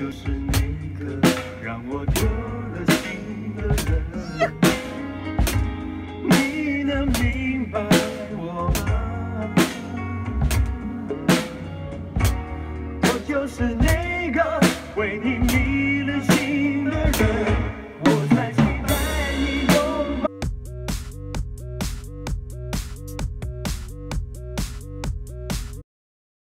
就是那个让我丢了心的人。你能明白我吗？我就是那个为你迷